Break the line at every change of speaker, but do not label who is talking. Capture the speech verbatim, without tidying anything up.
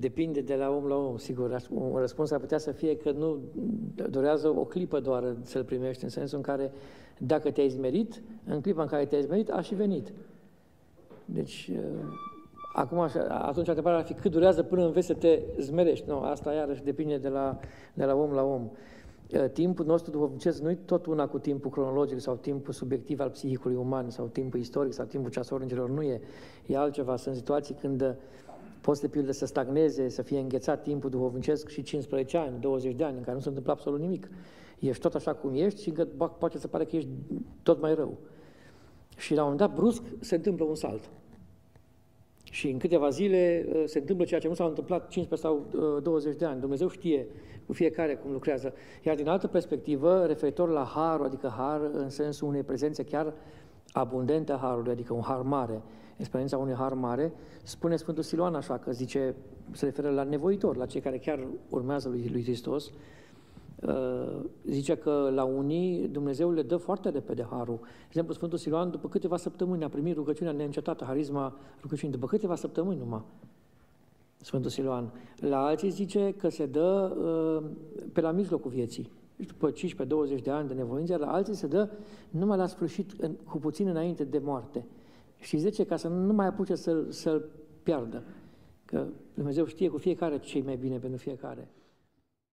Depinde de la om la om, sigur. Un răspuns ar putea să fie că nu durează o clipă doar să-l primești, în sensul în care dacă te-ai zmerit, în clipa în care te-ai zmerit, a și venit. Deci, acum, atunci întrebarea ar fi cât durează până înveți să te zmerești. Nu, asta iarăși depinde de la, de la om la om. Timpul nostru duhovnicesc nu e tot una cu timpul cronologic sau timpul subiectiv al psihicului uman sau timpul istoric sau timpul ceasornicilor, nu e. E altceva. Sunt situații când poți, de pildă, să stagneze, să fie înghețat timpul duhovnicesc și cincisprezece ani, douăzeci de ani, în care nu se întâmplă absolut nimic. Ești tot așa cum ești și încă poate să pare că ești tot mai rău. Și la un moment dat, brusc, se întâmplă un salt. Și în câteva zile se întâmplă ceea ce nu s-a întâmplat cincisprezece sau douăzeci de ani. Dumnezeu știe cu fiecare cum lucrează. Iar din altă perspectivă, referitor la harul, adică har în sensul unei prezențe chiar abundente a harului, adică un har mare, experiența unui har mare, spune Sfântul Siluan așa, că zice, se referă la nevoitor, la cei care chiar urmează lui, lui Hristos, zice că la unii Dumnezeu le dă foarte repede harul. De exemplu, Sfântul Siluan, după câteva săptămâni, a primit rugăciunea neîncetată, harisma rugăciunii, după câteva săptămâni numai, Sfântul Siluan. La alții zice că se dă uh, pe la mijlocul vieții. După cincisprezece douăzeci de ani de nevoință, la alții se dă numai la sfârșit, în, cu puțin înainte de moarte. Și zice ca să nu mai apuce să-l, să-l piardă. Că Dumnezeu știe cu fiecare ce e mai bine pentru fiecare.